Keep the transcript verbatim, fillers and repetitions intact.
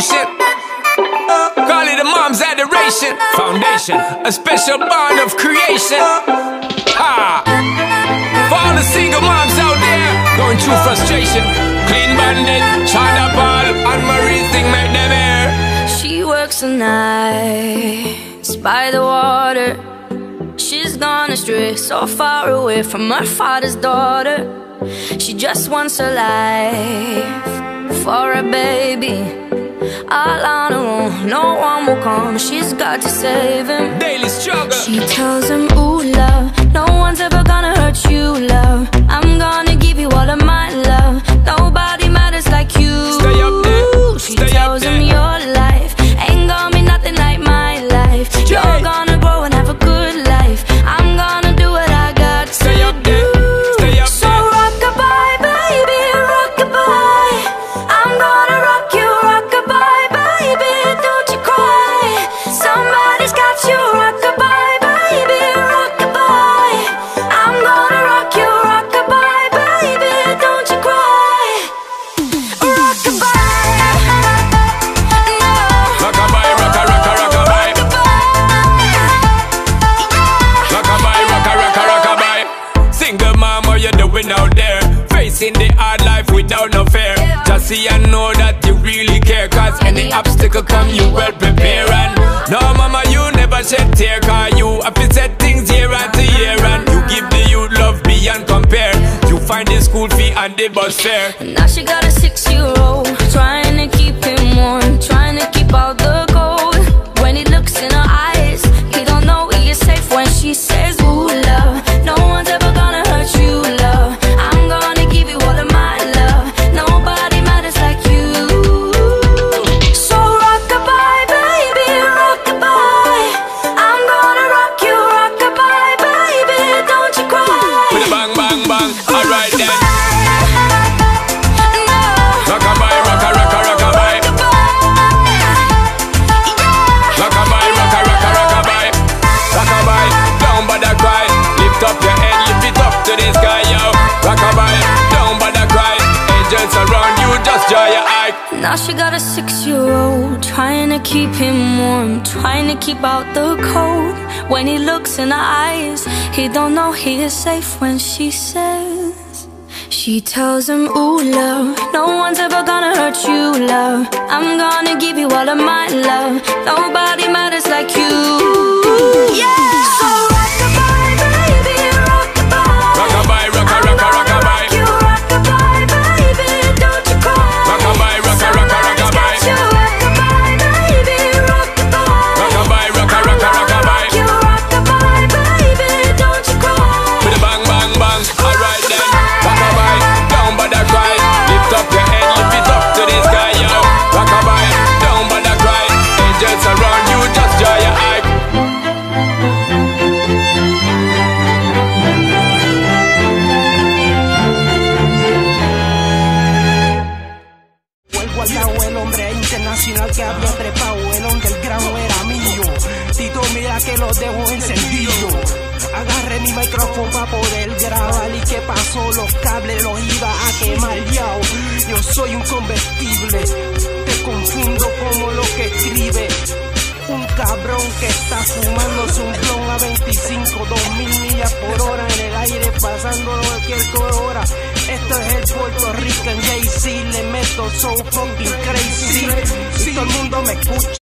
devotion. Call it a mom's adoration. Foundation, a special bond of creation. Ah, for all the single moms out there going through frustration. Clean Bandit, China Paul, and Marie thing make them air. She works the nights by the water. She's gone astray, so far away from her father's daughter. She just wants her life for a baby. All on her own, no one will come. She's got to save him. Daily struggle. She tells him, ooh, love, no one's ever gonna hurt you, love. I'm gonna give you all of my love. Nobody matters like you. Stay up there. She Stay tells up him there. your life ain't gonna be nothing like my life. You're Yeah. gonna grow and have a good life. I'm gonna do what I got to Stay up do. there. Stay up So there. rockabye, baby, rockabye. I'm gonna rock you, rockabye, baby. Don't you cry. Somebody's got you, rockabye, baby, rockabye. I'm gonna rock you, rockabye, baby. Don't you cry. Rockabye. No. Rockabye, rocka, rocka, rockabye. Rockabye, rocka, rocka, rockabye. Single mom, what you doing out there? Facing the hard life without no fear. Just see and know that you really care. Cause any obstacle come, you well prepare. And no mama, you never shed tear. Cause you have to set things year after year. And you give the youth love beyond compare. You find the school fee and the bus fare. Now she got a six-year-old, trying to keep him warm, trying to keep out the cold. When he looks in her eyes, he don't know he is safe when she says, ooh, love, no one's ever gonna hurt you, love. I'm gonna give you all of my love. Nobody matters like you. So rockabye, baby, rockabye. I'm gonna rock you, rockabye, baby. Don't you cry. With a bang, bang, bang. Alright then. No. Rockabye, rocka, rocka, rockabye. Rockabye, rocka, rocka, rockabye. Rockabye, don't bother cry. Lift up your head, lift it up to the sky, yo. Rockabye, don't bother cry. Angels around you, just dry your eye. Now she got a six-year-old, trying to keep him warm, trying to keep out the cold. When he looks in her eyes, he don't know he is safe when she says. She tells him, ooh, love, no one's ever gonna hurt you, love. I'm gonna give you all of my love. Nobody matters like you. Yeah. So rockabye, baby, rockabye. Rockabye, rocka, rocka, rockabye. You rockabye, baby, don't you cry. Rockabye, rocka, rocka, rockabye. You rockabye, baby, rockabye. Rockabye, rocka, rocka, rockabye. You rockabye, baby, don't you cry. With a bang, bang, bang. Alright then. Rockabye, don't bother cry. Lift up your head, lift it up to the sky, yo. Rockabye, don't bother cry. Angels around you, just dry your eye. El guardado, el hombre internacional que había trepado, el hombre del grano era mío. Tito, mira que lo dejo encendido. Agarré mi micrófono para poder grabar. ¿Y qué pasó? Los cables los iba a quemar, yao. Yo soy un convertible, te confundo como lo que escribe. Un cabrón que está fumándose un blon a veinticinco, dos mil millas por hora en el aire, pasándolo cualquier hora. Esto es el Puerto Rican Jay-Z, le meto so fucking crazy. Y todo el mundo me escucha.